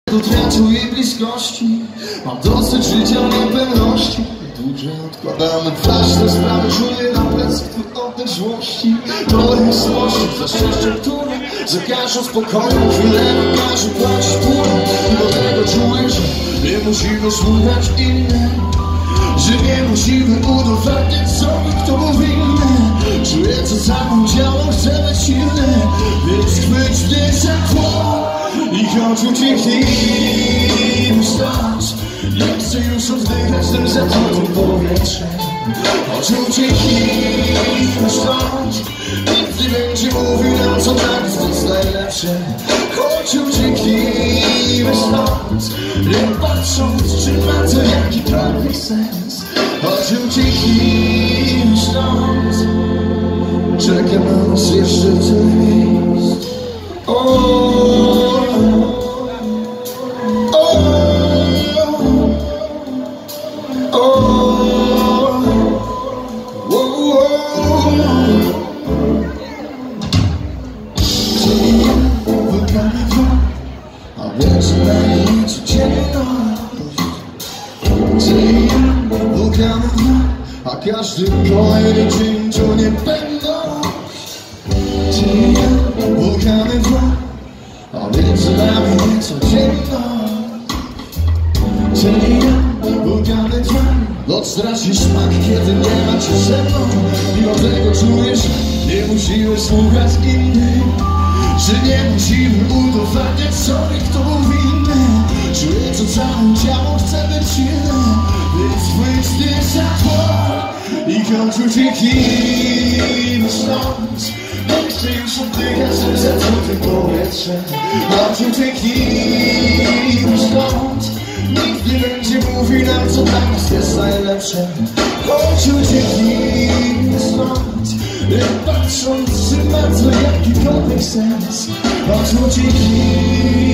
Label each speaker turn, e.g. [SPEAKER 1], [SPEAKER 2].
[SPEAKER 1] Do wiatru i bliskości mam dosyć życia niepewności. Dłużej odkładamy ważne sprawy, czuję na plecach twój oddech złości. To jest sposób za szczęście, które za każdą spokojną chwilę każe płacić bólem. I do tego czuję, że nie musimy słuchać innych, że nie musimy udowadniać sobie, kto był winny. Czuję, co za mną działa, chcę być silny, więc chwyć mnie za tło i chodź ucieknijmy stąd. Nie chcę już oddychać tym zatrutym powietrzem. Chodź ucieknijmy stąd. Nikt nie będzie mówił nam, co tak jest najlepsze. Chodź ucieknijmy stąd. Nie patrząc, czy ma to jakikolwiek sens. Chodź ucieknijmy stąd. Czeka na nas jeszcze tyle miejsc. A każdy kolejny dzień to niepewność. Ty i ja, wulkany dwa, a między nami niecodzienność. Ty i ja, wulkany dwa, noc traci smak, kiedy nie ma cię ze mną. Mimo tego czujesz, nie musimy słuchać innych, że nie musimy udowadniać sobie, kto był winny. Czuję, co całym ciało chce być silne, więc chwyć mnie za tło i chodź ucieknijmy stąd. Nie chcę już oddychać tym zatrutym powietrzem. Chodź ucieknijmy stąd. Nikt nie będzie mówił nam, co dla nas jest najlepsze. Chodź ucieknijmy stąd. Nie patrząc, czy ma to jakikolwiek sens. Chodź ucieknijmy.